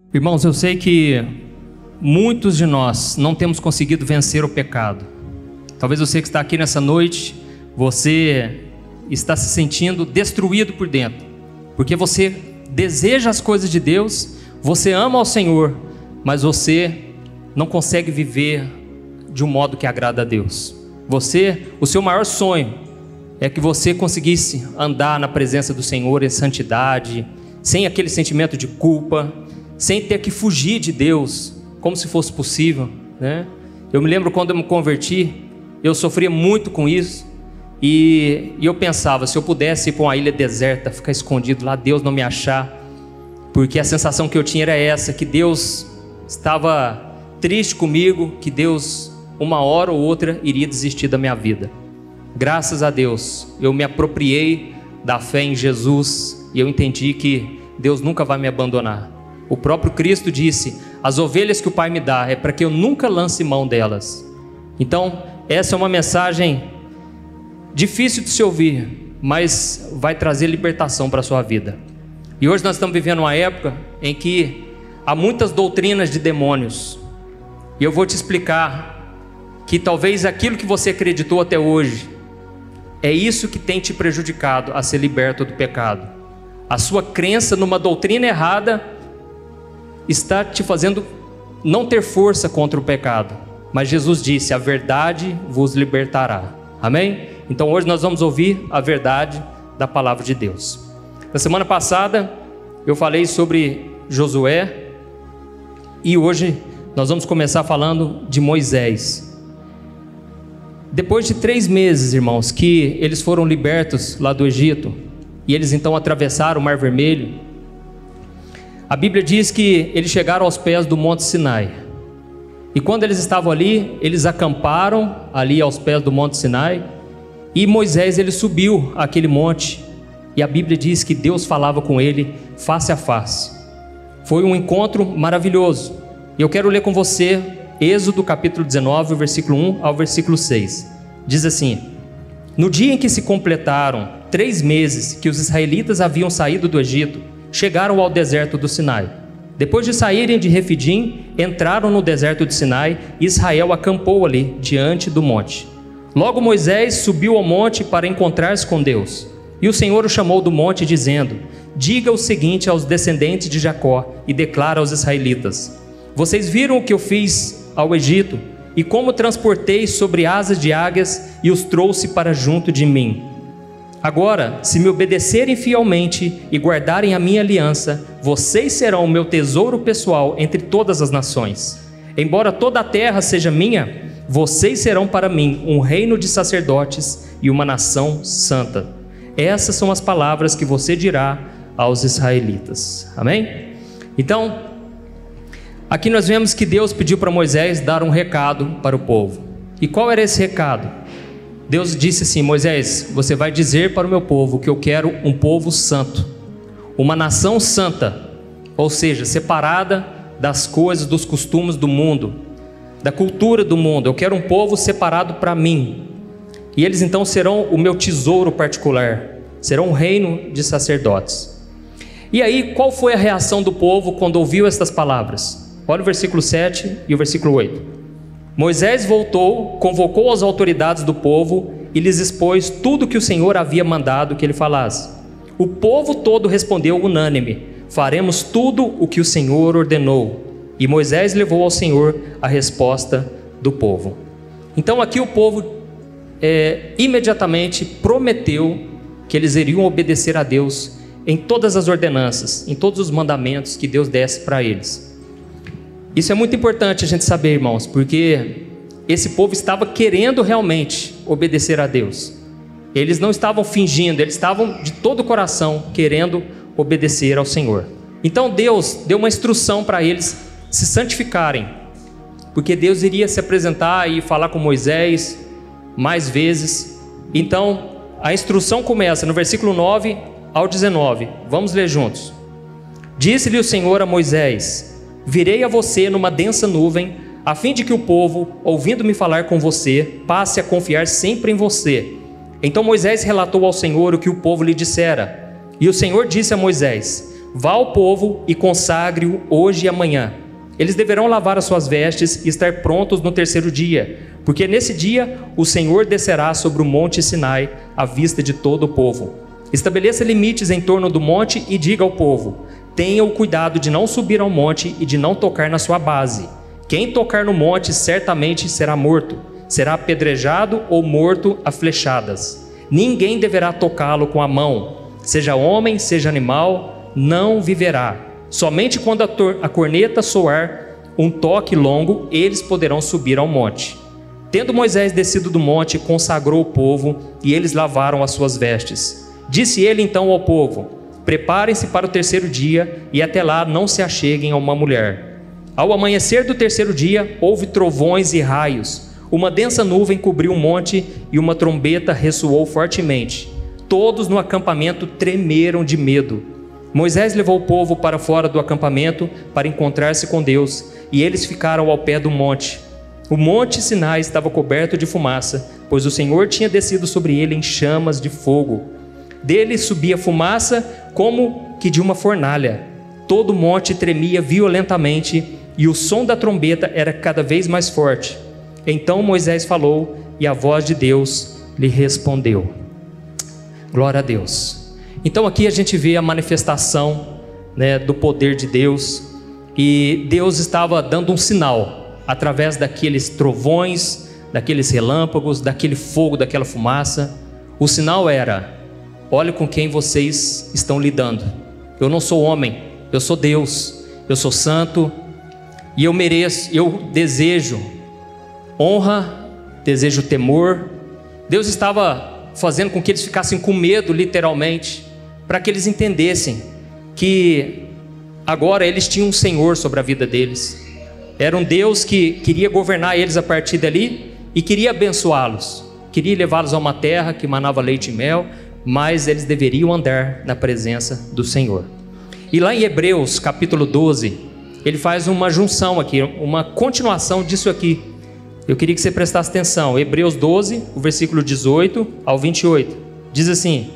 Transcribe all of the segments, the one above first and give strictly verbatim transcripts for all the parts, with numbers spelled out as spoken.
Irmãos, eu sei que muitos de nós não temos conseguido vencer o pecado. Talvez você que está aqui nessa noite, você está se sentindo destruído por dentro, porque você deseja as coisas de Deus, você ama ao Senhor, mas você não consegue viver de um modo que agrada a Deus. Você, o seu maior sonho é que você conseguisse andar na presença do Senhor em santidade, sem aquele sentimento de culpa, sem ter que fugir de Deus, como se fosse possível, né? Eu me lembro quando eu me converti, eu sofria muito com isso, e, e eu pensava, se eu pudesse ir para uma ilha deserta, ficar escondido lá, Deus não me achar, porque a sensação que eu tinha era essa, que Deus estava triste comigo, que Deus, uma hora ou outra, iria desistir da minha vida. Graças a Deus, eu me apropriei da fé em Jesus, e eu entendi que Deus nunca vai me abandonar. O próprio Cristo disse, as ovelhas que o Pai me dá, é para que eu nunca lance mão delas. Então, essa é uma mensagem difícil de se ouvir, mas vai trazer libertação para a sua vida. E hoje nós estamos vivendo uma época em que há muitas doutrinas de demônios. E eu vou te explicar que talvez aquilo que você acreditou até hoje, é isso que tem te prejudicado a ser liberto do pecado. A sua crença numa doutrina errada está te fazendo não ter força contra o pecado. Mas Jesus disse, a verdade vos libertará. Amém? Então hoje nós vamos ouvir a verdade da palavra de Deus. Na semana passada eu falei sobre Josué, e hoje nós vamos começar falando de Moisés. Depois de três meses, irmãos, que eles foram libertos lá do Egito, e eles então atravessaram o Mar Vermelho, a Bíblia diz que eles chegaram aos pés do Monte Sinai. E quando eles estavam ali, eles acamparam ali aos pés do Monte Sinai, e Moisés ele subiu aquele monte, e a Bíblia diz que Deus falava com ele face a face. Foi um encontro maravilhoso. E eu quero ler com você Êxodo capítulo dezenove, versículo um ao versículo seis. Diz assim: no dia em que se completaram três meses que os israelitas haviam saído do Egito, chegaram ao deserto do Sinai. Depois de saírem de Refidim, entraram no deserto de Sinai, e Israel acampou ali, diante do monte. Logo Moisés subiu ao monte para encontrar-se com Deus. E o Senhor o chamou do monte, dizendo: diga o seguinte aos descendentes de Jacó, e declara aos israelitas: vocês viram o que eu fiz ao Egito, e como transportei sobre asas de águias, e os trouxe para junto de mim. Agora, se me obedecerem fielmente e guardarem a minha aliança, vocês serão o meu tesouro pessoal entre todas as nações. Embora toda a terra seja minha, vocês serão para mim um reino de sacerdotes e uma nação santa. Essas são as palavras que você dirá aos israelitas. Amém? Então, aqui nós vemos que Deus pediu para Moisés dar um recado para o povo. E qual era esse recado? Deus disse assim: Moisés, você vai dizer para o meu povo que eu quero um povo santo, uma nação santa, ou seja, separada das coisas, dos costumes do mundo, da cultura do mundo. Eu quero um povo separado para mim, e eles então serão o meu tesouro particular, serão um reino de sacerdotes. E aí, qual foi a reação do povo quando ouviu estas palavras? Olha o versículo sete e o versículo oito. Moisés voltou, convocou as autoridades do povo e lhes expôs tudo que o Senhor havia mandado que ele falasse. O povo todo respondeu unânime: faremos tudo o que o Senhor ordenou. E Moisés levou ao Senhor a resposta do povo. Então aqui o povo é, imediatamente prometeu que eles iriam obedecer a Deus em todas as ordenanças, em todos os mandamentos que Deus desse para eles. Isso é muito importante a gente saber, irmãos, porque esse povo estava querendo realmente obedecer a Deus. Eles não estavam fingindo, eles estavam de todo o coração querendo obedecer ao Senhor. Então Deus deu uma instrução para eles se santificarem, porque Deus iria se apresentar e falar com Moisés mais vezes. Então a instrução começa no versículo nove ao dezenove. Vamos ler juntos. Disse-lhe o Senhor a Moisés: virei a você numa densa nuvem, a fim de que o povo, ouvindo-me falar com você, passe a confiar sempre em você. Então Moisés relatou ao Senhor o que o povo lhe dissera. E o Senhor disse a Moisés: vá ao povo e consagre-o hoje e amanhã. Eles deverão lavar as suas vestes e estar prontos no terceiro dia, porque nesse dia o Senhor descerá sobre o monte Sinai à vista de todo o povo. Estabeleça limites em torno do monte e diga ao povo: tenha o cuidado de não subir ao monte e de não tocar na sua base. Quem tocar no monte certamente será morto, será apedrejado ou morto a flechadas. Ninguém deverá tocá-lo com a mão, seja homem, seja animal, não viverá. Somente quando a, a corneta soar um toque longo, eles poderão subir ao monte. Tendo Moisés descido do monte, consagrou o povo, e eles lavaram as suas vestes. Disse ele então ao povo: preparem-se para o terceiro dia, e até lá não se acheguem a uma mulher. Ao amanhecer do terceiro dia, houve trovões e raios. Uma densa nuvem cobriu o monte, e uma trombeta ressoou fortemente. Todos no acampamento tremeram de medo. Moisés levou o povo para fora do acampamento para encontrar-se com Deus, e eles ficaram ao pé do monte. O monte Sinai estava coberto de fumaça, pois o Senhor tinha descido sobre ele em chamas de fogo. Dele subia fumaça como que de uma fornalha. Todo o monte tremia violentamente, e o som da trombeta era cada vez mais forte. Então Moisés falou, e a voz de Deus lhe respondeu. Glória a Deus. Então aqui a gente vê a manifestação, né, do poder de Deus, e Deus estava dando um sinal, através daqueles trovões, daqueles relâmpagos, daquele fogo, daquela fumaça. O sinal era: olhe com quem vocês estão lidando. Eu não sou homem, eu sou Deus, eu sou santo, e eu mereço, eu desejo honra, desejo temor. Deus estava fazendo com que eles ficassem com medo, literalmente, para que eles entendessem que agora eles tinham um Senhor sobre a vida deles. Era um Deus que queria governar eles a partir dali e queria abençoá-los, queria levá-los a uma terra que manava leite e mel, mas eles deveriam andar na presença do Senhor. E lá em Hebreus capítulo doze, ele faz uma junção aqui, uma continuação disso aqui. Eu queria que você prestasse atenção. Hebreus doze, o versículo dezoito ao vinte e oito, diz assim: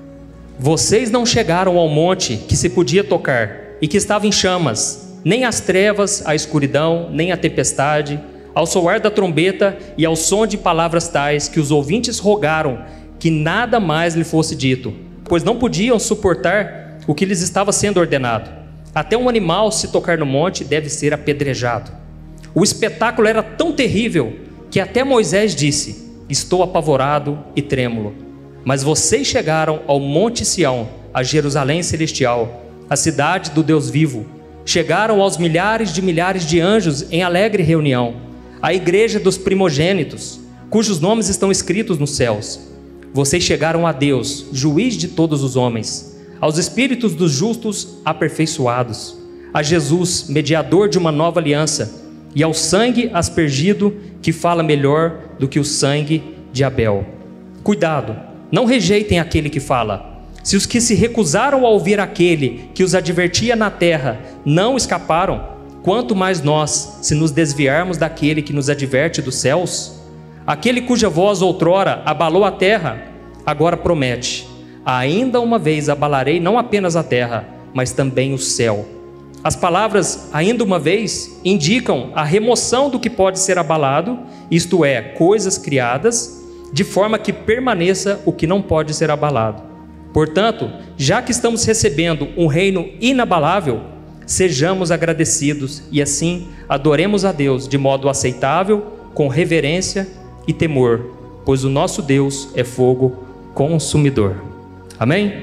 vocês não chegaram ao monte que se podia tocar e que estava em chamas, nem as trevas, a escuridão, nem a tempestade, ao soar da trombeta e ao som de palavras tais que os ouvintes rogaram que nada mais lhe fosse dito, pois não podiam suportar o que lhes estava sendo ordenado. Até um animal, se tocar no monte, deve ser apedrejado. O espetáculo era tão terrível que até Moisés disse: estou apavorado e trêmulo. Mas vocês chegaram ao Monte Sião, a Jerusalém celestial, a cidade do Deus vivo. Chegaram aos milhares de milhares de anjos em alegre reunião, à igreja dos primogênitos, cujos nomes estão escritos nos céus. Vocês chegaram a Deus, juiz de todos os homens, aos espíritos dos justos aperfeiçoados, a Jesus, mediador de uma nova aliança, e ao sangue aspergido, que fala melhor do que o sangue de Abel. Cuidado! Não rejeitem aquele que fala. Se os que se recusaram a ouvir aquele que os advertia na terra não escaparam, quanto mais nós, se nos desviarmos daquele que nos adverte dos céus? Aquele cuja voz outrora abalou a terra, agora promete: ainda uma vez abalarei não apenas a terra, mas também o céu. As palavras ainda uma vez indicam a remoção do que pode ser abalado, isto é, coisas criadas, de forma que permaneça o que não pode ser abalado. Portanto, já que estamos recebendo um reino inabalável, sejamos agradecidos e assim adoremos a Deus de modo aceitável, com reverência e temor, pois o nosso Deus é fogo consumidor. Amém?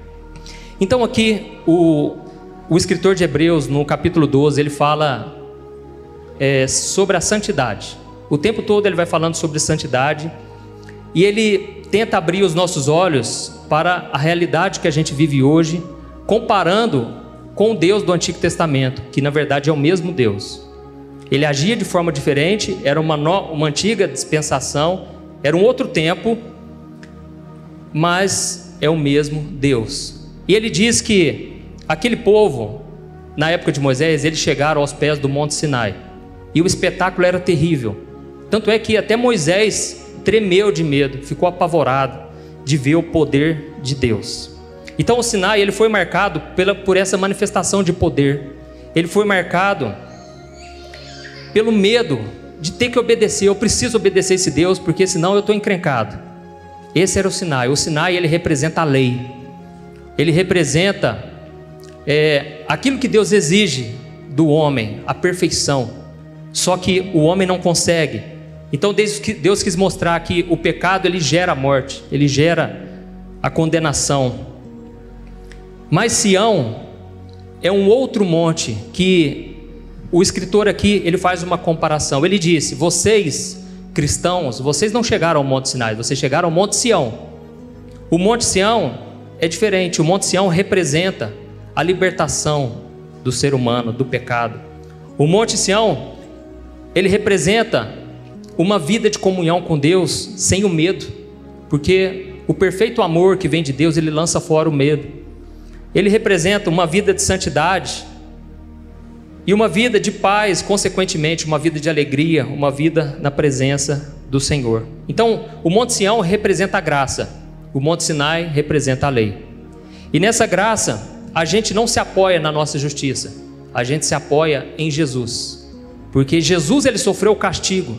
Então aqui o, o escritor de Hebreus, no capítulo doze, ele fala é, sobre a santidade. O tempo todo ele vai falando sobre santidade, e ele tenta abrir os nossos olhos para a realidade que a gente vive hoje, comparando com o Deus do Antigo Testamento, que na verdade é o mesmo Deus. Ele agia de forma diferente, era uma, no, uma antiga dispensação, era um outro tempo, mas é o mesmo Deus. E ele diz que aquele povo, na época de Moisés, eles chegaram aos pés do Monte Sinai, e o espetáculo era terrível. Tanto é que até Moisés tremeu de medo, ficou apavorado de ver o poder de Deus. Então o Sinai, ele foi marcado pela, por essa manifestação de poder. Ele foi marcado pelo medo de ter que obedecer. Eu preciso obedecer esse Deus, porque senão eu estou encrencado. Esse era o Sinai. O Sinai, ele representa a lei. Ele representa é, aquilo que Deus exige do homem, a perfeição. Só que o homem não consegue. Então Deus quis mostrar que o pecado, ele gera a morte, ele gera a condenação. Mas Sião é um outro monte que o escritor aqui, ele faz uma comparação. Ele disse: vocês cristãos, vocês não chegaram ao Monte Sinai, vocês chegaram ao Monte Sião. O Monte Sião é diferente. O Monte Sião representa a libertação do ser humano, do pecado. O Monte Sião, ele representa uma vida de comunhão com Deus sem o medo, porque o perfeito amor que vem de Deus, ele lança fora o medo. Ele representa uma vida de santidade e uma vida de paz, consequentemente uma vida de alegria, uma vida na presença do Senhor. Então o Monte Sião representa a graça, o Monte Sinai representa a lei. E nessa graça a gente não se apoia na nossa justiça, a gente se apoia em Jesus, porque Jesus, ele sofreu o castigo.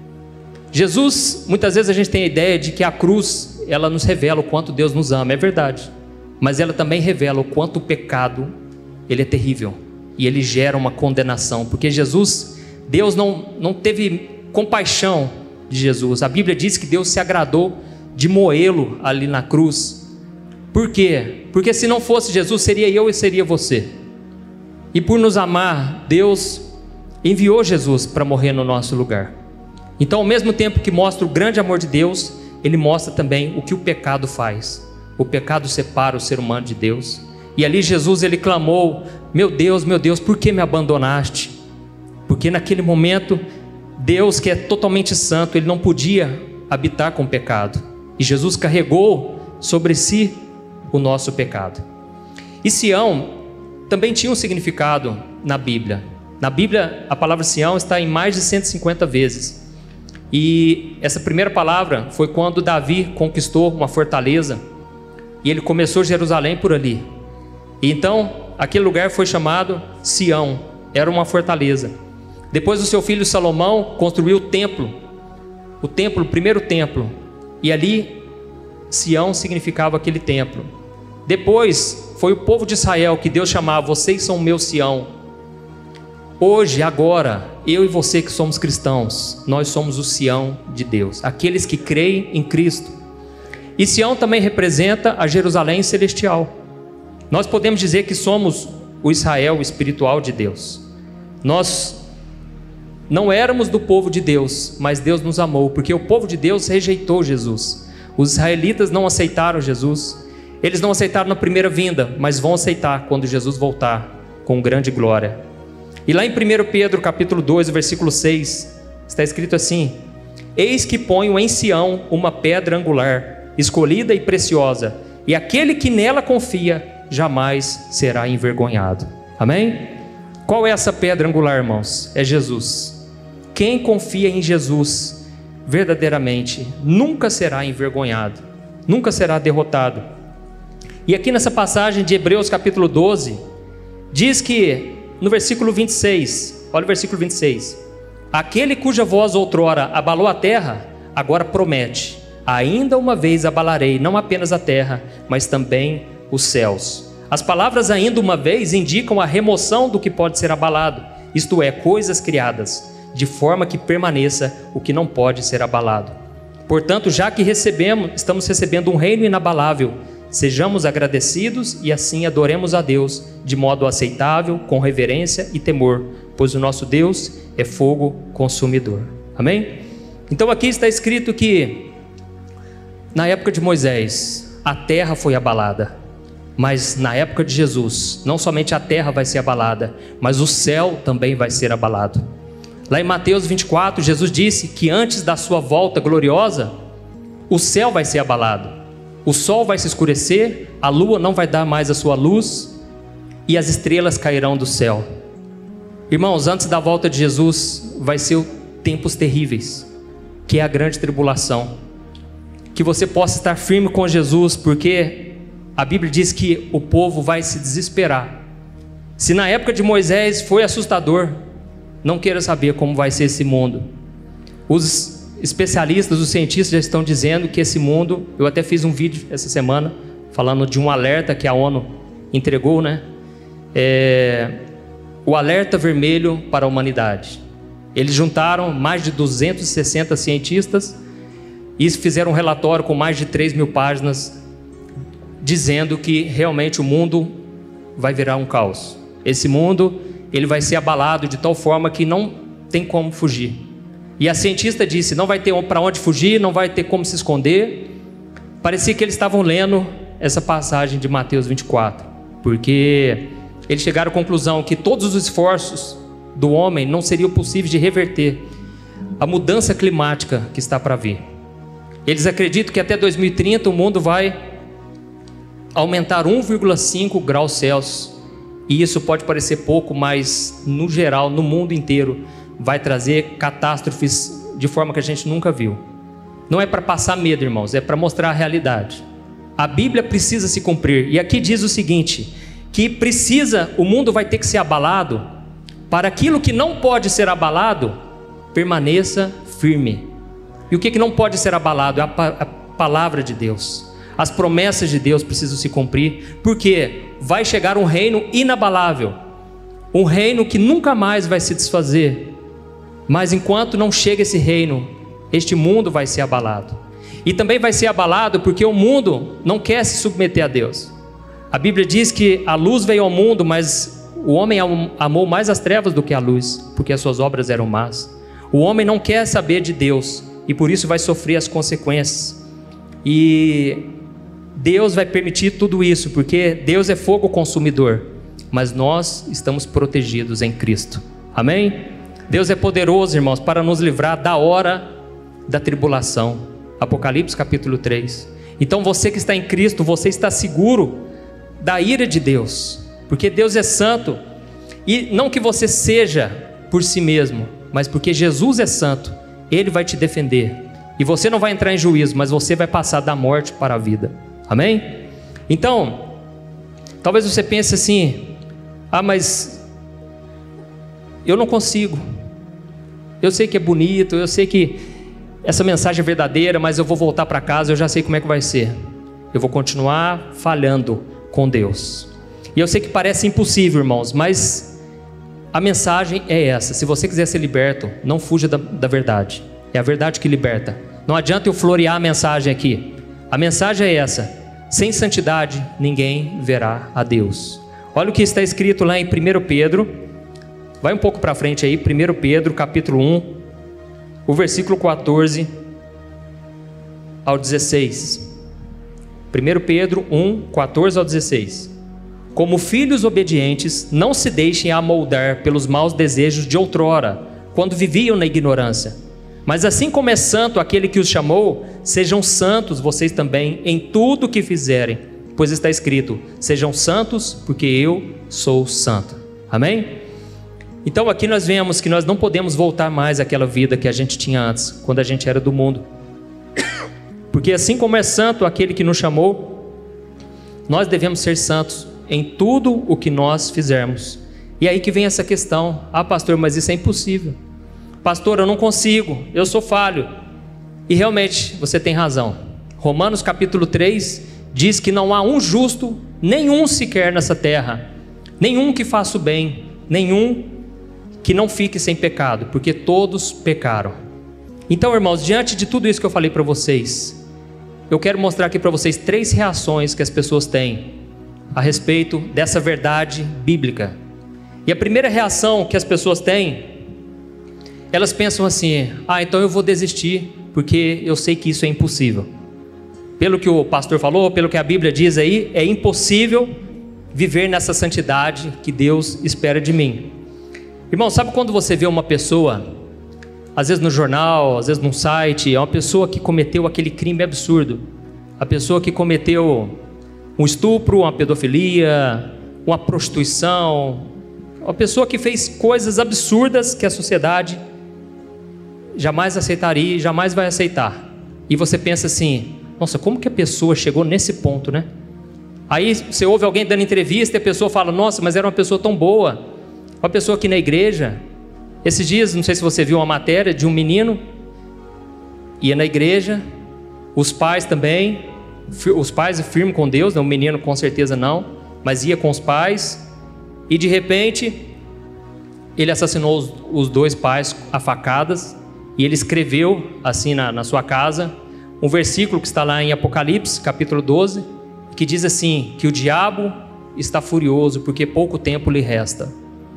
Jesus, muitas vezes a gente tem a ideia de que a cruz, ela nos revela o quanto Deus nos ama, é verdade, mas ela também revela o quanto o pecado, ele é terrível, e ele gera uma condenação, porque Jesus, Deus não, não teve compaixão de Jesus. A Bíblia diz que Deus se agradou de moê-lo ali na cruz. Por quê? Porque se não fosse Jesus, seria eu e seria você. E por nos amar, Deus enviou Jesus para morrer no nosso lugar. Então, ao mesmo tempo que mostra o grande amor de Deus, ele mostra também o que o pecado faz. O pecado separa o ser humano de Deus. E ali Jesus, ele clamou: meu Deus, meu Deus, por que me abandonaste? Porque naquele momento, Deus, que é totalmente santo, ele não podia habitar com o pecado. E Jesus carregou sobre si o nosso pecado. E Sião também tinha um significado na Bíblia. Na Bíblia, a palavra Sião está em mais de cento e cinquenta vezes. E essa primeira palavra foi quando Davi conquistou uma fortaleza e ele começou Jerusalém por ali. E então aquele lugar foi chamado Sião, era uma fortaleza. Depois o seu filho Salomão construiu o templo, o templo, o primeiro templo, e ali Sião significava aquele templo. Depois foi o povo de Israel que Deus chamava: vocês são o meu Sião. Hoje, agora, eu e você que somos cristãos, nós somos o Sião de Deus, aqueles que creem em Cristo. E Sião também representa a Jerusalém celestial. Nós podemos dizer que somos o Israel espiritual de Deus. Nós não éramos do povo de Deus, mas Deus nos amou, porque o povo de Deus rejeitou Jesus. Os israelitas não aceitaram Jesus. Eles não aceitaram na primeira vinda, mas vão aceitar quando Jesus voltar com grande glória. E lá em primeiro Pedro capítulo dois, versículo seis, está escrito assim: eis que ponho em Sião uma pedra angular, escolhida e preciosa, e aquele que nela confia jamais será envergonhado. Amém? Qual é essa pedra angular, irmãos? É Jesus. Quem confia em Jesus verdadeiramente nunca será envergonhado, nunca será derrotado. E aqui nessa passagem de Hebreus capítulo doze, diz que no versículo vinte e seis, olha o versículo vinte e seis: aquele cuja voz outrora abalou a terra, agora promete: ainda uma vez abalarei não apenas a terra, mas também os céus. As palavras ainda uma vez indicam a remoção do que pode ser abalado, isto é, coisas criadas, de forma que permaneça o que não pode ser abalado. Portanto, já que recebemos, estamos recebendo um reino inabalável, sejamos agradecidos e assim adoremos a Deus de modo aceitável, com reverência e temor, pois o nosso Deus é fogo consumidor. Amém? Então aqui está escrito que na época de Moisés a terra foi abalada, mas na época de Jesus não somente a terra vai ser abalada, mas o céu também vai ser abalado. Lá em Mateus vinte e quatro, Jesus disse que antes da sua volta gloriosa, o céu vai ser abalado. O sol vai se escurecer, a lua não vai dar mais a sua luz e as estrelas cairão do céu. Irmãos, antes da volta de Jesus vai ser tempos terríveis, que é a grande tribulação. Que você possa estar firme com Jesus, porque a Bíblia diz que o povo vai se desesperar. Se na época de Moisés foi assustador, não queira saber como vai ser esse mundo. Os especialistas, os cientistas já estão dizendo que esse mundo, eu até fiz um vídeo essa semana falando de um alerta que a ONU entregou, né? É, o alerta vermelho para a humanidade. Eles juntaram mais de duzentos e sessenta cientistas e fizeram um relatório com mais de três mil páginas dizendo que realmente o mundo vai virar um caos. Esse mundo, ele vai ser abalado de tal forma que não tem como fugir. E a cientista disse, não vai ter para onde fugir, não vai ter como se esconder. Parecia que eles estavam lendo essa passagem de Mateus vinte e quatro, porque eles chegaram à conclusão que todos os esforços do homem não seriam possíveis de reverter a mudança climática que está para vir. Eles acreditam que até dois mil e trinta o mundo vai aumentar um vírgula cinco graus Celsius. E isso pode parecer pouco, mas no geral, no mundo inteiro, vai trazer catástrofes de forma que a gente nunca viu. Não é para passar medo, irmãos, é para mostrar a realidade. A Bíblia precisa se cumprir. E aqui diz o seguinte, que precisa, o mundo vai ter que ser abalado, para aquilo que não pode ser abalado, permaneça firme. E o que, que não pode ser abalado? É a, pa- a palavra de Deus. As promessas de Deus precisam se cumprir, porque vai chegar um reino inabalável, um reino que nunca mais vai se desfazer. Mas enquanto não chega esse reino, este mundo vai ser abalado. E também vai ser abalado porque o mundo não quer se submeter a Deus. A Bíblia diz que a luz veio ao mundo, mas o homem amou mais as trevas do que a luz, porque as suas obras eram más. O homem não quer saber de Deus e por isso vai sofrer as consequências. E Deus vai permitir tudo isso, porque Deus é fogo consumidor, mas nós estamos protegidos em Cristo. Amém? Deus é poderoso, irmãos, para nos livrar da hora da tribulação. Apocalipse capítulo três. Então você que está em Cristo, você está seguro da ira de Deus, porque Deus é santo, e não que você seja por si mesmo, mas porque Jesus é santo, Ele vai te defender, e você não vai entrar em juízo, mas você vai passar da morte para a vida. Amém? Então, talvez você pense assim, ah, mas eu não consigo, eu sei que é bonito, eu sei que essa mensagem é verdadeira, mas eu vou voltar para casa, eu já sei como é que vai ser, eu vou continuar falhando com Deus. E eu sei que parece impossível, irmãos, mas a mensagem é essa. Se você quiser ser liberto, não fuja da, da verdade. É a verdade que liberta. Não adianta eu florear a mensagem aqui. A mensagem é essa: sem santidade ninguém verá a Deus. Olha o que está escrito lá em primeiro Pedro. Vai um pouco para frente aí, primeiro Pedro capítulo um, o versículo quatorze ao dezesseis. primeiro Pedro um, quatorze ao dezesseis. Como filhos obedientes, não se deixem amoldar pelos maus desejos de outrora, quando viviam na ignorância. Mas assim como é santo aquele que os chamou, sejam santos vocês também em tudo o que fizerem, pois está escrito, sejam santos porque eu sou santo. Amém? Então aqui nós vemos que nós não podemos voltar mais àquela vida que a gente tinha antes, quando a gente era do mundo. Porque assim como é santo aquele que nos chamou, nós devemos ser santos em tudo o que nós fizermos. E aí que vem essa questão: ah, pastor, mas isso é impossível. Pastor, eu não consigo, eu sou falho. E realmente você tem razão. Romanos capítulo três diz que não há um justo, nenhum sequer nessa terra, nenhum que faça o bem, nenhum que não fique sem pecado, porque todos pecaram. Então, irmãos, diante de tudo isso que eu falei para vocês, eu quero mostrar aqui para vocês três reações que as pessoas têm a respeito dessa verdade bíblica. E a primeira reação que as pessoas têm, elas pensam assim: ah, então eu vou desistir, porque eu sei que isso é impossível. Pelo que o pastor falou, pelo que a Bíblia diz aí, é impossível viver nessa santidade que Deus espera de mim. Irmão, sabe quando você vê uma pessoa, às vezes no jornal, às vezes num site, é uma pessoa que cometeu aquele crime absurdo, a pessoa que cometeu um estupro, uma pedofilia, uma prostituição, uma pessoa que fez coisas absurdas que a sociedade jamais aceitaria e jamais vai aceitar. E você pensa assim: nossa, como que a pessoa chegou nesse ponto, né? Aí você ouve alguém dando entrevista e a pessoa fala, nossa, mas era uma pessoa tão boa, uma pessoa aqui na igreja. Esses dias, não sei se você viu uma matéria de um menino, ia na igreja, os pais também, os pais firmes com Deus, o menino com certeza não, mas ia com os pais, e de repente, ele assassinou os, os dois pais a facadas, e ele escreveu assim na, na sua casa, um versículo que está lá em Apocalipse, capítulo doze, que diz assim, que o diabo está furioso, porque pouco tempo lhe resta.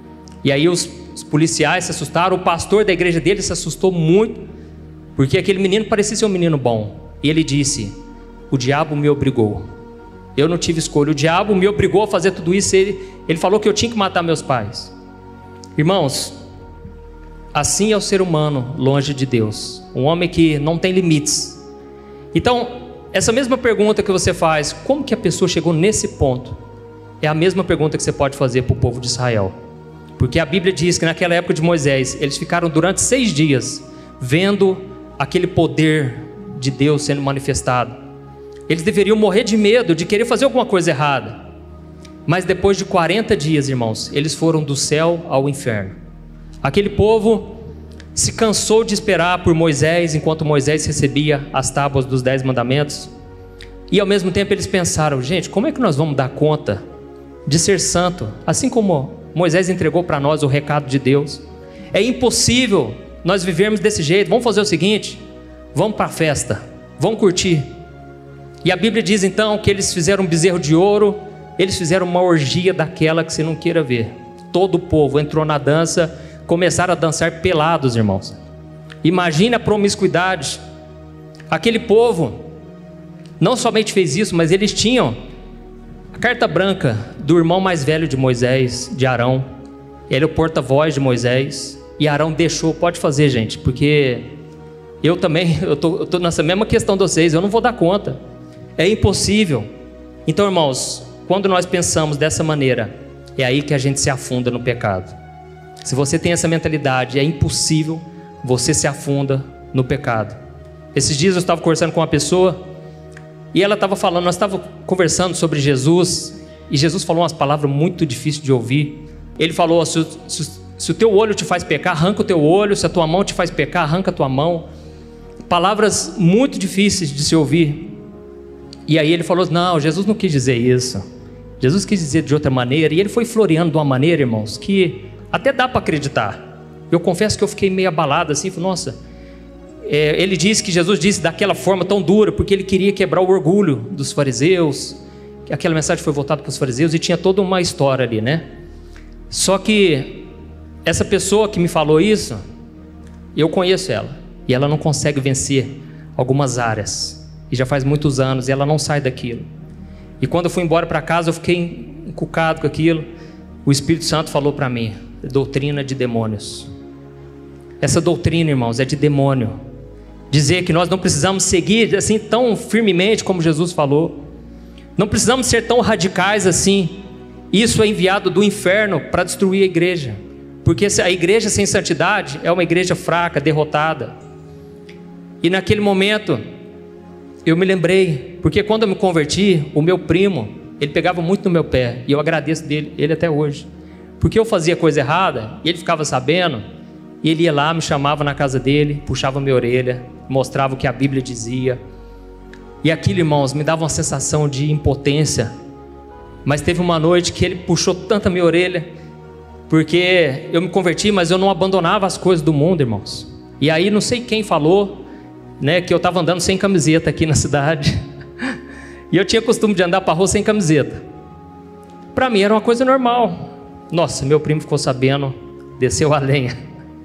E aí os, os policiais se assustaram, o pastor da igreja dele se assustou muito, porque aquele menino parecia ser um menino bom, e ele disse, o diabo me obrigou, eu não tive escolha, o diabo me obrigou a fazer tudo isso, ele, ele falou que eu tinha que matar meus pais. Irmãos, assim é o ser humano longe de Deus, um homem que não tem limites. Então, essa mesma pergunta que você faz, como que a pessoa chegou nesse ponto? É a mesma pergunta que você pode fazer para o povo de Israel. Porque a Bíblia diz que naquela época de Moisés, eles ficaram durante seis dias vendo aquele poder de Deus sendo manifestado. Eles deveriam morrer de medo, de querer fazer alguma coisa errada. Mas depois de quarenta dias, irmãos, eles foram do céu ao inferno. Aquele povo se cansou de esperar por Moisés, enquanto Moisés recebia as tábuas dos dez mandamentos. E ao mesmo tempo eles pensaram, gente, como é que nós vamos dar conta de ser santo? Assim como Moisés entregou para nós o recado de Deus. É impossível nós vivermos desse jeito. Vamos fazer o seguinte, vamos para a festa, vamos curtir. E a Bíblia diz então que eles fizeram um bezerro de ouro, eles fizeram uma orgia daquela que você não queira ver. Todo o povo entrou na dança, começaram a dançar pelados, irmãos. Imagina a promiscuidade. Aquele povo não somente fez isso, mas eles tinham a carta branca do irmão mais velho de Moisés, de Arão. Ele é o porta-voz de Moisés. E Arão deixou, pode fazer, gente, porque eu também, eu tô, eu tô nessa mesma questão de vocês, eu não vou dar conta. É impossível. Então, irmãos, quando nós pensamos dessa maneira, é aí que a gente se afunda no pecado. Se você tem essa mentalidade, é impossível, você se afunda no pecado. Esses dias eu estava conversando com uma pessoa, e ela estava falando, nós estávamos conversando sobre Jesus, e Jesus falou umas palavras muito difíceis de ouvir. Ele falou, se, se, se o teu olho te faz pecar, arranca o teu olho, se a tua mão te faz pecar, arranca a tua mão. Palavras muito difíceis de se ouvir. E aí ele falou, não, Jesus não quis dizer isso, Jesus quis dizer de outra maneira, e ele foi floreando de uma maneira, irmãos, que até dá para acreditar. Eu confesso que eu fiquei meio abalado assim, falei, nossa, é, ele disse que Jesus disse daquela forma tão dura, porque ele queria quebrar o orgulho dos fariseus, que aquela mensagem foi voltada para os fariseus, e tinha toda uma história ali, né? Só que essa pessoa que me falou isso, eu conheço ela, e ela não consegue vencer algumas áreas, e já faz muitos anos, e ela não sai daquilo. E quando eu fui embora para casa, eu fiquei encucado com aquilo. O Espírito Santo falou para mim, doutrina de demônios. Essa doutrina, irmãos, é de demônio. Dizer que nós não precisamos seguir assim tão firmemente como Jesus falou. Não precisamos ser tão radicais assim. Isso é enviado do inferno para destruir a igreja. Porque a igreja sem santidade é uma igreja fraca, derrotada. E naquele momento, eu me lembrei, porque quando eu me converti, o meu primo, ele pegava muito no meu pé, e eu agradeço dele, ele até hoje, porque eu fazia coisa errada, e ele ficava sabendo, e ele ia lá, me chamava na casa dele, puxava minha orelha, mostrava o que a Bíblia dizia, e aquilo, irmãos, me dava uma sensação de impotência. Mas teve uma noite que ele puxou tanto a minha orelha, porque eu me converti, mas eu não abandonava as coisas do mundo, irmãos. E aí não sei quem falou, né, que eu estava andando sem camiseta aqui na cidade, e eu tinha costume de andar para a rua sem camiseta. Para mim era uma coisa normal. Nossa, meu primo ficou sabendo, desceu a lenha.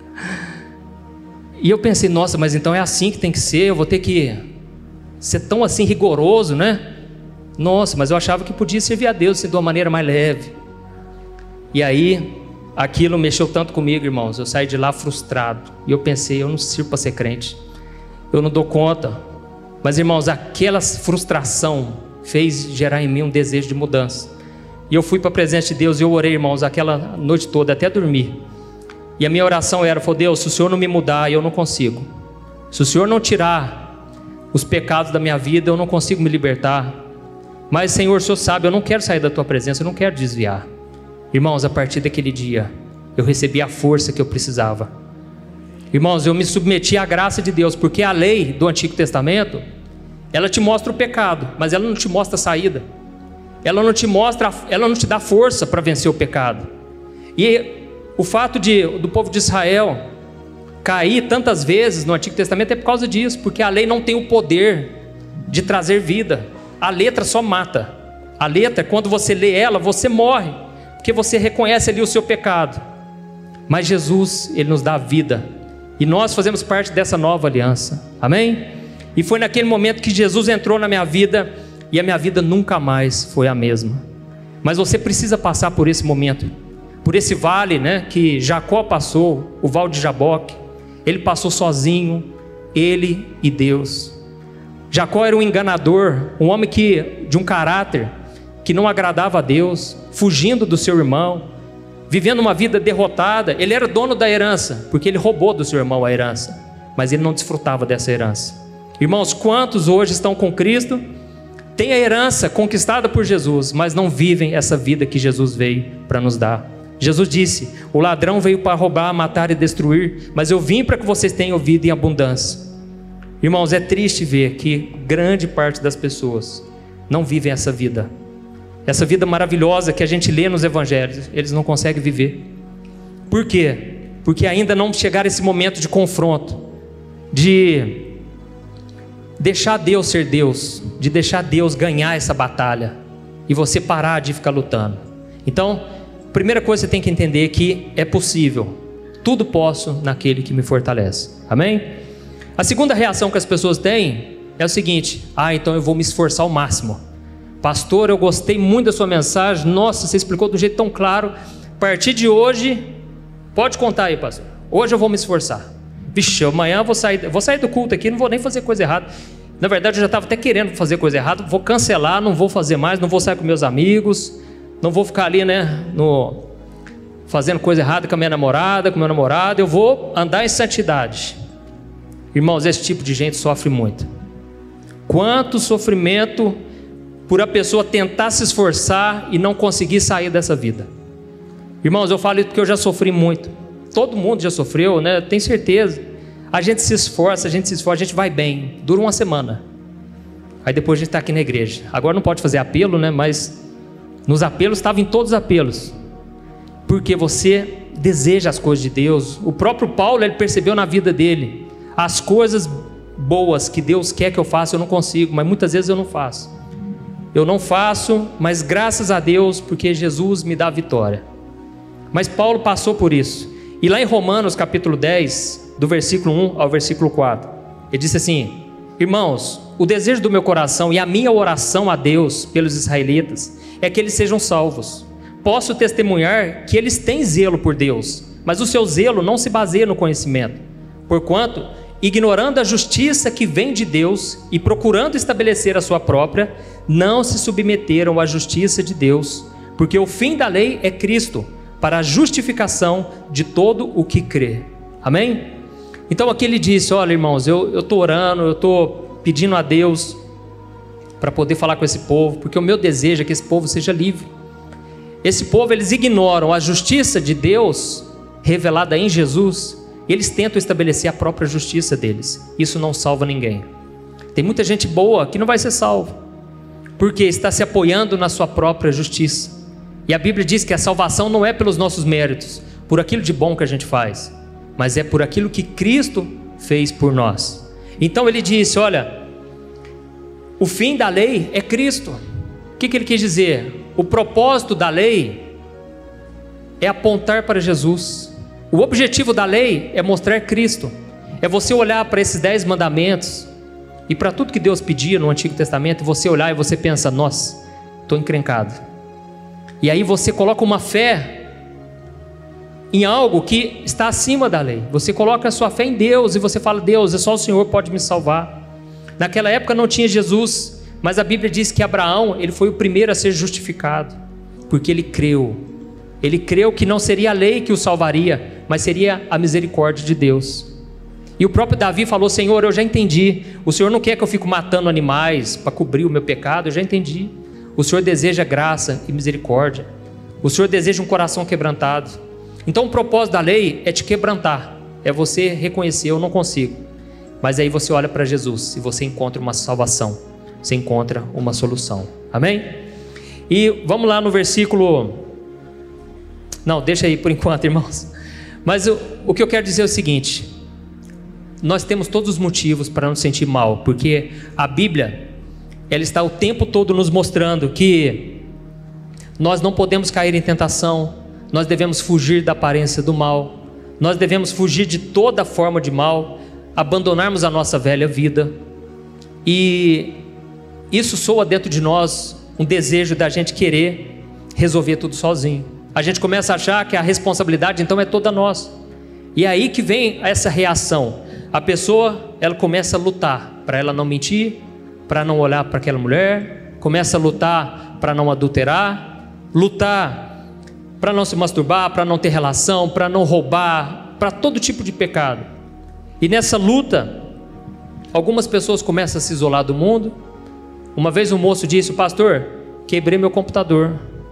E eu pensei, nossa, mas então é assim que tem que ser, eu vou ter que ser tão assim rigoroso, né? Nossa, mas eu achava que podia servir a Deus assim, de uma maneira mais leve. E aí, aquilo mexeu tanto comigo, irmãos, eu saí de lá frustrado, e eu pensei, eu não sirvo para ser crente, eu não dou conta. Mas, irmãos, aquela frustração fez gerar em mim um desejo de mudança. E eu fui para a presença de Deus, e eu orei, irmãos, aquela noite toda, até dormir. E a minha oração era, falou, Deus, se o Senhor não me mudar, eu não consigo. Se o Senhor não tirar os pecados da minha vida, eu não consigo me libertar. Mas, Senhor, o Senhor sabe, eu não quero sair da tua presença, eu não quero desviar. Irmãos, a partir daquele dia, eu recebi a força que eu precisava. Irmãos, eu me submeti à graça de Deus, porque a lei do Antigo Testamento, ela te mostra o pecado, mas ela não te mostra a saída. Ela não te mostra, ela não te dá força para vencer o pecado. E o fato de, do povo de Israel cair tantas vezes no Antigo Testamento é por causa disso, porque a lei não tem o poder de trazer vida. A letra só mata. A letra, quando você lê ela, você morre, porque você reconhece ali o seu pecado. Mas Jesus, Ele nos dá vida, e nós fazemos parte dessa nova aliança, amém? E foi naquele momento que Jesus entrou na minha vida, e a minha vida nunca mais foi a mesma. Mas você precisa passar por esse momento, por esse vale, né, que Jacó passou, o vale de Jaboque. Ele passou sozinho, ele e Deus. Jacó era um enganador, um homem que, de um caráter que não agradava a Deus, fugindo do seu irmão, vivendo uma vida derrotada. Ele era dono da herança, porque ele roubou do seu irmão a herança, mas ele não desfrutava dessa herança. Irmãos, quantos hoje estão com Cristo, têm a herança conquistada por Jesus, mas não vivem essa vida que Jesus veio para nos dar? Jesus disse: o ladrão veio para roubar, matar e destruir, mas eu vim para que vocês tenham vida em abundância. Irmãos, é triste ver que grande parte das pessoas não vivem essa vida. Essa vida maravilhosa que a gente lê nos evangelhos, eles não conseguem viver. Por quê? Porque ainda não chegaram esse momento de confronto, de deixar Deus ser Deus, de deixar Deus ganhar essa batalha, e você parar de ficar lutando. Então, a primeira coisa que você tem que entender é que é possível. Tudo posso naquele que me fortalece. Amém? A segunda reação que as pessoas têm é o seguinte: ah, então eu vou me esforçar ao máximo. Pastor, eu gostei muito da sua mensagem. Nossa, você explicou do jeito tão claro. A partir de hoje, pode contar aí, pastor. Hoje eu vou me esforçar. Vixe, amanhã eu vou sair, vou sair do culto aqui, não vou nem fazer coisa errada. Na verdade, eu já estava até querendo fazer coisa errada. Vou cancelar, não vou fazer mais, não vou sair com meus amigos, não vou ficar ali, né, no, fazendo coisa errada com a minha namorada, com o meu namorado. Eu vou andar em santidade. Irmãos, esse tipo de gente sofre muito. Quanto sofrimento por a pessoa tentar se esforçar e não conseguir sair dessa vida. Irmãos, eu falo isso porque eu já sofri muito. Todo mundo já sofreu, né? Tenho certeza. A gente se esforça, a gente se esforça, a gente vai bem. Dura uma semana. Aí depois a gente está aqui na igreja. Agora não pode fazer apelo, né? Mas nos apelos, estava em todos os apelos. Porque você deseja as coisas de Deus. O próprio Paulo, ele percebeu na vida dele. As coisas boas que Deus quer que eu faça, eu não consigo, mas muitas vezes eu não faço. Eu não faço, mas graças a Deus, porque Jesus me dá a vitória. Mas Paulo passou por isso. E lá em Romanos capítulo dez, do versículo um ao versículo quatro, ele disse assim: irmãos, o desejo do meu coração e a minha oração a Deus pelos israelitas é que eles sejam salvos. Posso testemunhar que eles têm zelo por Deus, mas o seu zelo não se baseia no conhecimento. Porquanto, ignorando a justiça que vem de Deus e procurando estabelecer a sua própria, não se submeteram à justiça de Deus, porque o fim da lei é Cristo, para a justificação de todo o que crê. Amém? Então aqui ele disse: olha, irmãos, eu estou orando, eu estou pedindo a Deus para poder falar com esse povo, porque o meu desejo é que esse povo seja livre. Esse povo, eles ignoram a justiça de Deus revelada em Jesus. Eles tentam estabelecer a própria justiça deles. Isso não salva ninguém. Tem muita gente boa que não vai ser salva, porque está se apoiando na sua própria justiça. E a Bíblia diz que a salvação não é pelos nossos méritos, por aquilo de bom que a gente faz, mas é por aquilo que Cristo fez por nós. Então ele disse: olha, o fim da lei é Cristo. O que, que ele quis dizer? O propósito da lei é apontar para Jesus. O objetivo da lei é mostrar Cristo. É você olhar para esses dez mandamentos e para tudo que Deus pedia no Antigo Testamento, você olhar e você pensa: nossa, estou encrencado. E aí você coloca uma fé em algo que está acima da lei. Você coloca a sua fé em Deus e você fala: Deus, é só o Senhor pode me salvar. Naquela época não tinha Jesus, mas a Bíblia diz que Abraão, ele foi o primeiro a ser justificado, porque ele creu. Ele creu que não seria a lei que o salvaria, mas seria a misericórdia de Deus. E o próprio Davi falou: Senhor, eu já entendi. O Senhor não quer que eu fique matando animais para cobrir o meu pecado, eu já entendi. O Senhor deseja graça e misericórdia. O Senhor deseja um coração quebrantado. Então o propósito da lei é te quebrantar. É você reconhecer, eu não consigo. Mas aí você olha para Jesus e você encontra uma salvação. Você encontra uma solução. Amém? E vamos lá no versículo... Não, deixa aí por enquanto, irmãos. Mas o, o que eu quero dizer é o seguinte: nós temos todos os motivos para nos sentir mal, porque a Bíblia, ela está o tempo todo nos mostrando que nós não podemos cair em tentação, nós devemos fugir da aparência do mal, nós devemos fugir de toda forma de mal, abandonarmos a nossa velha vida. E isso soa dentro de nós um desejo da gente querer resolver tudo sozinho. A gente começa a achar que a responsabilidade então é toda nossa. E é aí que vem essa reação. A pessoa, ela começa a lutar para ela não mentir, para não olhar para aquela mulher, começa a lutar para não adulterar, lutar para não se masturbar, para não ter relação, para não roubar, para todo tipo de pecado. E nessa luta, algumas pessoas começam a se isolar do mundo. Uma vez um moço disse: pastor, quebrei meu computador.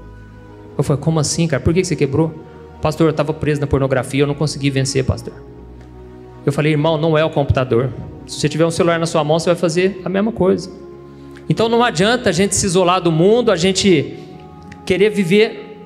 Eu falei: como assim, cara? Por que você quebrou? Pastor, eu estava preso na pornografia, eu não consegui vencer, pastor. Eu falei: irmão, não é o computador. Se você tiver um celular na sua mão, você vai fazer a mesma coisa. Então não adianta a gente se isolar do mundo, a gente querer viver,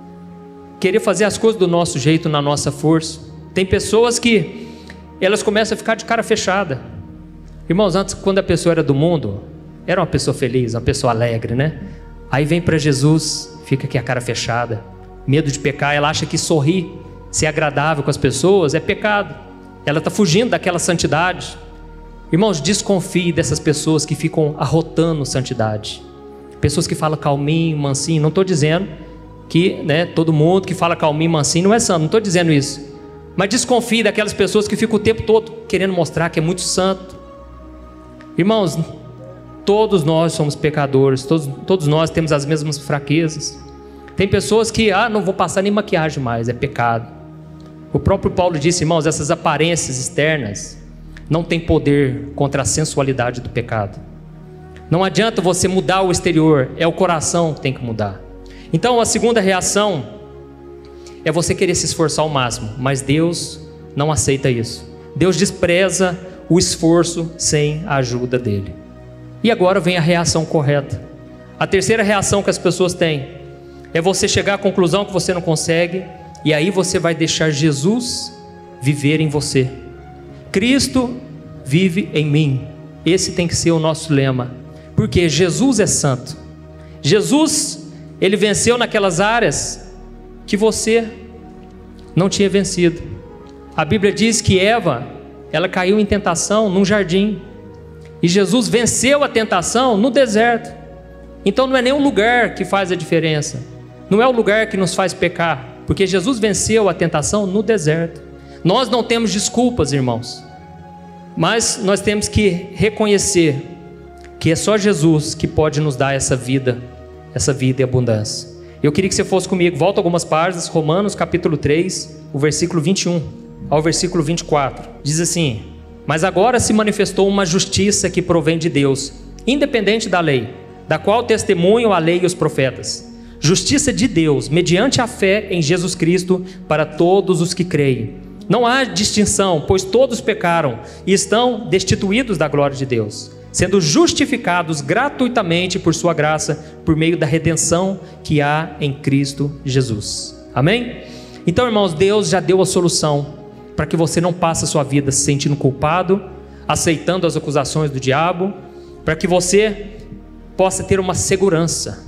querer fazer as coisas do nosso jeito, na nossa força. Tem pessoas que elas começam a ficar de cara fechada. Irmãos, antes, quando a pessoa era do mundo, era uma pessoa feliz, uma pessoa alegre, né? Aí vem para Jesus, fica aqui a cara fechada, medo de pecar. Ela acha que sorrir, ser agradável com as pessoas é pecado. Ela está fugindo daquela santidade. Irmãos, desconfie dessas pessoas que ficam arrotando santidade. Pessoas que falam calminho, mansinho. Não estou dizendo que, né, todo mundo que fala calminho, mansinho não é santo. Não estou dizendo isso. Mas desconfie daquelas pessoas que ficam o tempo todo querendo mostrar que é muito santo. Irmãos, todos nós somos pecadores. Todos, todos nós temos as mesmas fraquezas. Tem pessoas que, ah, não vou passar nem maquiagem mais, é pecado. O próprio Paulo disse: irmãos, essas aparências externas não têm poder contra a sensualidade do pecado. Não adianta você mudar o exterior, é o coração que tem que mudar. Então a segunda reação é você querer se esforçar ao máximo, mas Deus não aceita isso. Deus despreza o esforço sem a ajuda dele. E agora vem a reação correta. A terceira reação que as pessoas têm é você chegar à conclusão que você não consegue, e aí você vai deixar Jesus viver em você. Cristo vive em mim. Esse tem que ser o nosso lema, porque Jesus é santo. Jesus, ele venceu naquelas áreas que você não tinha vencido. A Bíblia diz que Eva, ela caiu em tentação num jardim, e Jesus venceu a tentação no deserto. Então não é nenhum lugar que faz a diferença, não é o lugar que nos faz pecar, porque Jesus venceu a tentação no deserto. Nós não temos desculpas, irmãos, mas nós temos que reconhecer que é só Jesus que pode nos dar essa vida, essa vida e abundância. Eu queria que você fosse comigo, volta algumas páginas, Romanos capítulo três, o versículo vinte e um ao versículo vinte e quatro, diz assim: mas agora se manifestou uma justiça que provém de Deus, independente da lei, da qual testemunham a lei e os profetas. Justiça de Deus, mediante a fé em Jesus Cristo, para todos os que creem. Não há distinção, pois todos pecaram e estão destituídos da glória de Deus, sendo justificados gratuitamente por sua graça, por meio da redenção que há em Cristo Jesus. Amém? Então, irmãos, Deus já deu a solução para que você não passe a sua vida se sentindo culpado, aceitando as acusações do diabo, para que você possa ter uma segurança.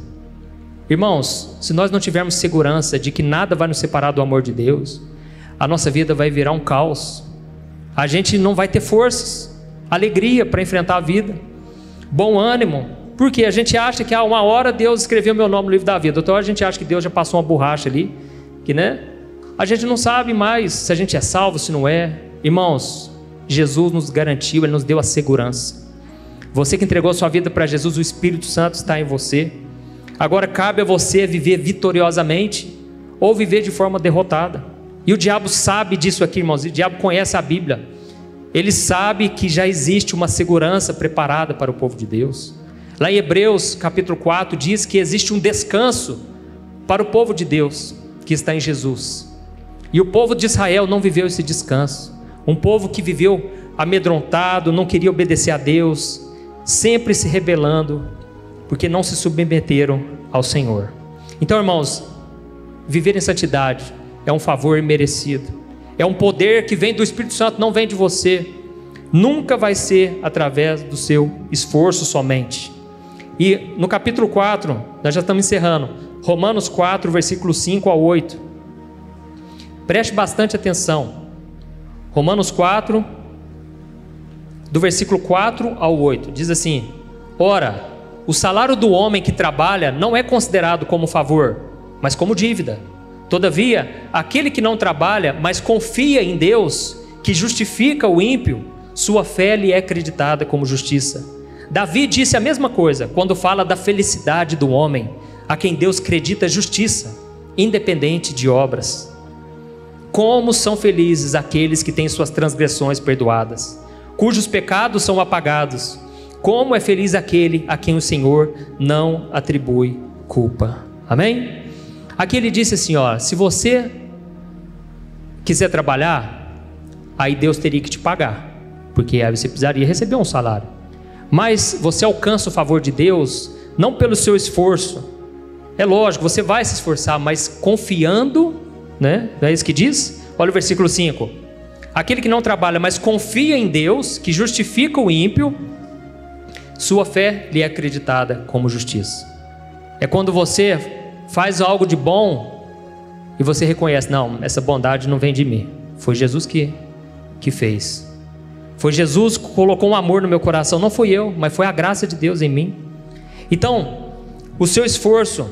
Irmãos, se nós não tivermos segurança de que nada vai nos separar do amor de Deus, a nossa vida vai virar um caos. A gente não vai ter forças, alegria para enfrentar a vida, bom ânimo, porque a gente acha que há uma hora Deus escreveu meu nome no livro da vida, outra hora a gente acha que Deus já passou uma borracha ali, que, né? A gente não sabe mais se a gente é salvo, se não é. Irmãos, Jesus nos garantiu, Ele nos deu a segurança. Você que entregou a sua vida para Jesus, o Espírito Santo está em você. Agora cabe a você viver vitoriosamente ou viver de forma derrotada. E o diabo sabe disso aqui, irmãos. O diabo conhece a Bíblia. Ele sabe que já existe uma segurança preparada para o povo de Deus. Lá em Hebreus capítulo quatro diz que existe um descanso para o povo de Deus que está em Jesus. E o povo de Israel não viveu esse descanso. Um povo que viveu amedrontado, não queria obedecer a Deus, sempre se rebelando, porque não se submeteram ao Senhor. Então, irmãos, viver em santidade é um favor imerecido. É um poder que vem do Espírito Santo, não vem de você. Nunca vai ser através do seu esforço somente. E no capítulo quatro, nós já estamos encerrando, Romanos quatro, versículos cinco ao oito. Preste bastante atenção. Romanos quatro, do versículo quatro ao oito, diz assim: ora, o salário do homem que trabalha não é considerado como favor, mas como dívida. Todavia, aquele que não trabalha, mas confia em Deus, que justifica o ímpio, sua fé lhe é acreditada como justiça. Davi disse a mesma coisa quando fala da felicidade do homem, a quem Deus acredita justiça, independente de obras. Como são felizes aqueles que têm suas transgressões perdoadas, cujos pecados são apagados. Como é feliz aquele a quem o Senhor não atribui culpa. Amém? Aqui ele disse assim, ó, se você quiser trabalhar, aí Deus teria que te pagar, porque aí você precisaria receber um salário. Mas você alcança o favor de Deus não pelo seu esforço. É lógico, você vai se esforçar, mas confiando, né? Não é isso que diz? Olha o versículo cinco. Aquele que não trabalha, mas confia em Deus, que justifica o ímpio, sua fé lhe é acreditada como justiça. É quando você faz algo de bom e você reconhece, não, essa bondade não vem de mim, foi Jesus que, que fez. Foi Jesus que colocou um amor no meu coração, não fui eu, mas foi a graça de Deus em mim. Então, o seu esforço,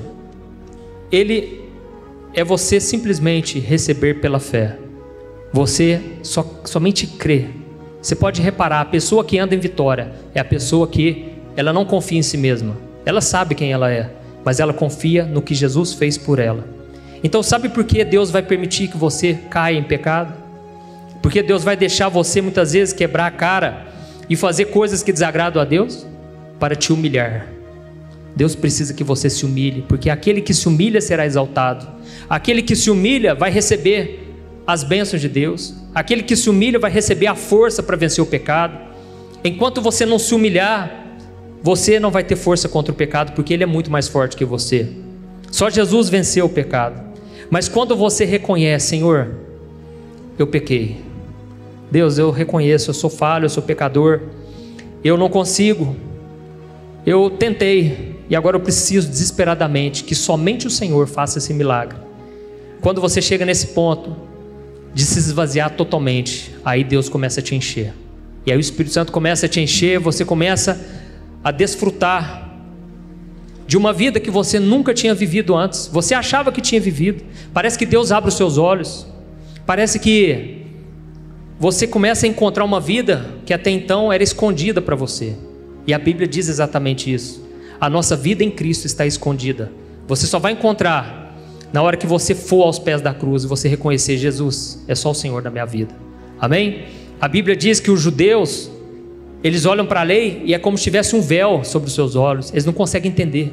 ele é você simplesmente receber pela fé. Você só, somente crê. Você pode reparar, a pessoa que anda em vitória é a pessoa que ela não confia em si mesma. Ela sabe quem ela é, mas ela confia no que Jesus fez por ela. Então, sabe por que Deus vai permitir que você caia em pecado? Porque Deus vai deixar você muitas vezes quebrar a cara e fazer coisas que desagradam a Deus para te humilhar. Deus precisa que você se humilhe, porque aquele que se humilha será exaltado. Aquele que se humilha vai receber as bênçãos de Deus. Aquele que se humilha vai receber a força para vencer o pecado. Enquanto você não se humilhar, você não vai ter força contra o pecado, porque ele é muito mais forte que você. Só Jesus venceu o pecado. Mas quando você reconhece, Senhor, eu pequei, Deus, eu reconheço, eu sou falho, eu sou pecador, eu não consigo, eu tentei e agora eu preciso desesperadamente que somente o Senhor faça esse milagre. Quando você chega nesse ponto de se esvaziar totalmente, aí Deus começa a te encher, e aí o Espírito Santo começa a te encher, você começa a desfrutar de uma vida que você nunca tinha vivido antes. Você achava que tinha vivido, parece que Deus abre os seus olhos, parece que você começa a encontrar uma vida que até então era escondida para você. E a Bíblia diz exatamente isso. A nossa vida em Cristo está escondida. Você só vai encontrar na hora que você for aos pés da cruz e você reconhecer: Jesus é só o Senhor da minha vida. Amém? A Bíblia diz que os judeus, eles olham para a lei e é como se tivesse um véu sobre os seus olhos. Eles não conseguem entender.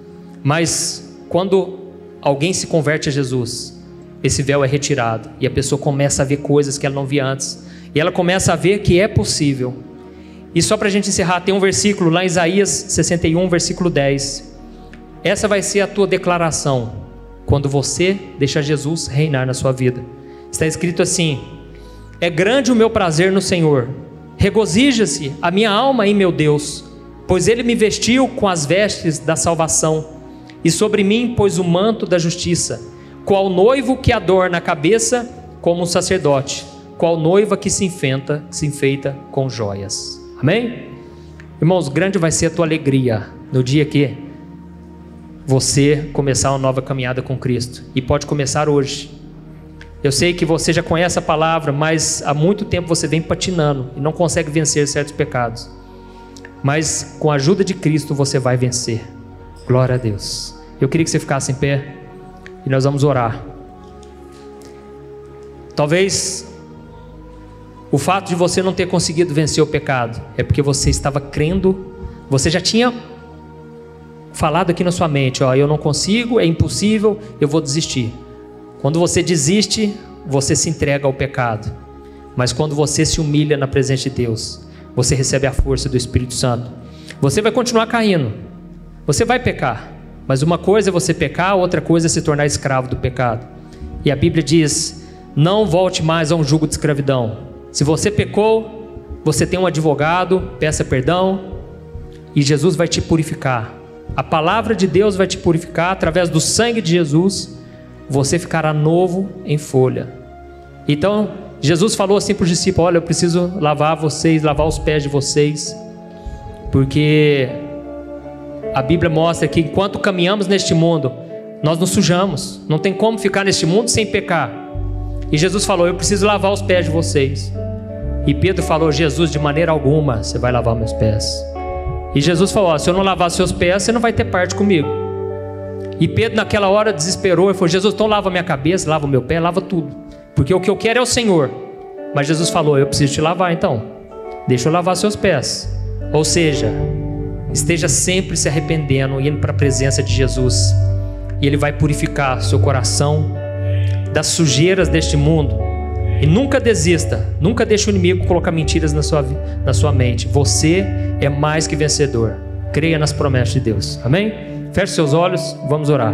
Mas quando alguém se converte a Jesus, esse véu é retirado e a pessoa começa a ver coisas que ela não via antes, e ela começa a ver que é possível. E só para a gente encerrar, tem um versículo lá em Isaías sessenta e um, versículo dez. Essa vai ser a tua declaração quando você deixar Jesus reinar na sua vida. Está escrito assim: é grande o meu prazer no Senhor, regozija-se a minha alma em meu Deus, pois ele me vestiu com as vestes da salvação e sobre mim pôs o manto da justiça, qual noivo que adorna a cabeça como um sacerdote, qual noiva que se enfeita, se enfeita com joias. Amém? Irmãos, grande vai ser a tua alegria no dia que você começar uma nova caminhada com Cristo, e pode começar hoje. Eu sei que você já conhece a palavra, mas há muito tempo você vem patinando e não consegue vencer certos pecados, mas com a ajuda de Cristo você vai vencer. Glória a Deus. Eu queria que você ficasse em pé e nós vamos orar. Talvez o fato de você não ter conseguido vencer o pecado é porque você estava crendo, você já tinha falado aqui na sua mente, ó, eu não consigo, é impossível, eu vou desistir. Quando você desiste, você se entrega ao pecado. Mas quando você se humilha na presença de Deus, você recebe a força do Espírito Santo. Você vai continuar caindo, você vai pecar, mas uma coisa é você pecar, outra coisa é se tornar escravo do pecado. E a Bíblia diz, não volte mais a um jugo de escravidão. Se você pecou, você tem um advogado, peça perdão, e Jesus vai te purificar. A palavra de Deus vai te purificar, através do sangue de Jesus, você ficará novo em folha. Então, Jesus falou assim para os discípulos, olha, eu preciso lavar vocês, lavar os pés de vocês, porque a Bíblia mostra que enquanto caminhamos neste mundo, nós nos sujamos, não tem como ficar neste mundo sem pecar. E Jesus falou, eu preciso lavar os pés de vocês. E Pedro falou, Jesus, de maneira alguma você vai lavar meus pés. E Jesus falou, se eu não lavar seus pés, você não vai ter parte comigo. E Pedro naquela hora desesperou e falou, Jesus, então lava minha cabeça, lava o meu pé, lava tudo, porque o que eu quero é o Senhor. Mas Jesus falou, eu preciso te lavar então, deixa eu lavar seus pés. Ou seja, esteja sempre se arrependendo, indo para a presença de Jesus, e Ele vai purificar seu coração das sujeiras deste mundo. E nunca desista, nunca deixe o inimigo colocar mentiras na sua, na sua mente. Você é mais que vencedor. Creia nas promessas de Deus, amém? Feche seus olhos, vamos orar.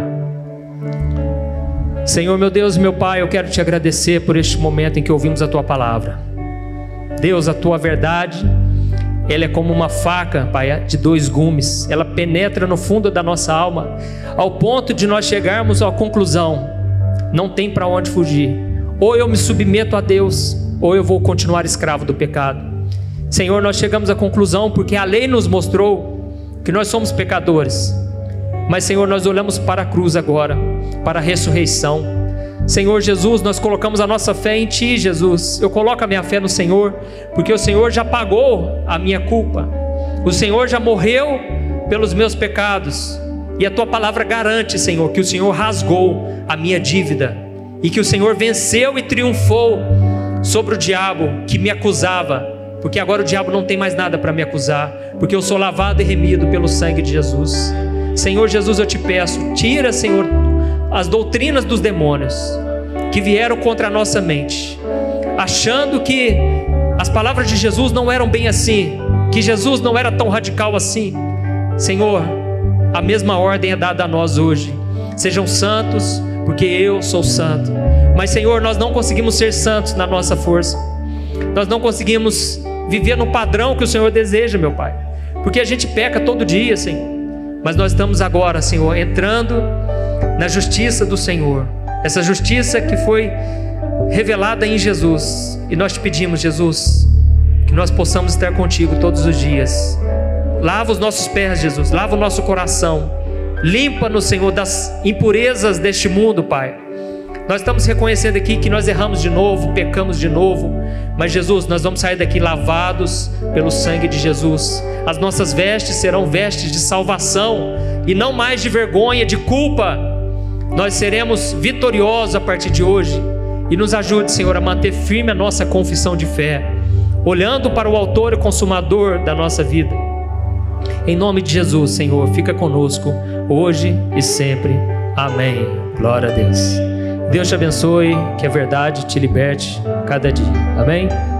Senhor, meu Deus e meu Pai, eu quero te agradecer por este momento em que ouvimos a Tua palavra. Deus, a Tua verdade, ela é como uma faca, Pai, de dois gumes. Ela penetra no fundo da nossa alma, ao ponto de nós chegarmos à conclusão, não tem para onde fugir. Ou eu me submeto a Deus, ou eu vou continuar escravo do pecado. Senhor, nós chegamos à conclusão porque a lei nos mostrou que nós somos pecadores. Mas Senhor, nós olhamos para a cruz agora, para a ressurreição. Senhor Jesus, nós colocamos a nossa fé em Ti, Jesus. Eu coloco a minha fé no Senhor, porque o Senhor já pagou a minha culpa. O Senhor já morreu pelos meus pecados. E a Tua palavra garante, Senhor, que o Senhor rasgou a minha dívida, e que o Senhor venceu e triunfou sobre o diabo que me acusava, porque agora o diabo não tem mais nada para me acusar, porque eu sou lavado e remido pelo sangue de Jesus. Senhor Jesus, eu te peço, tira, Senhor, as doutrinas dos demônios que vieram contra a nossa mente, achando que as palavras de Jesus não eram bem assim, que Jesus não era tão radical assim. Senhor, a mesma ordem é dada a nós hoje. Sejam santos, porque eu sou santo. Mas Senhor, nós não conseguimos ser santos na nossa força. Nós não conseguimos viver no padrão que o Senhor deseja, meu Pai, porque a gente peca todo dia, Senhor. Mas nós estamos agora, Senhor, entrando na justiça do Senhor, essa justiça que foi revelada em Jesus. E nós te pedimos, Jesus, que nós possamos estar contigo todos os dias. Lava os nossos pés, Jesus, lava o nosso coração, limpa-nos, Senhor, das impurezas deste mundo, Pai. Nós estamos reconhecendo aqui que nós erramos de novo, pecamos de novo, mas Jesus, nós vamos sair daqui lavados pelo sangue de Jesus. As nossas vestes serão vestes de salvação e não mais de vergonha, de culpa. Nós seremos vitoriosos a partir de hoje. E nos ajude, Senhor, a manter firme a nossa confissão de fé, olhando para o autor e consumador da nossa vida. Em nome de Jesus, Senhor, fica conosco hoje e sempre. Amém. Glória a Deus. Deus te abençoe, que a verdade te liberte cada dia. Amém?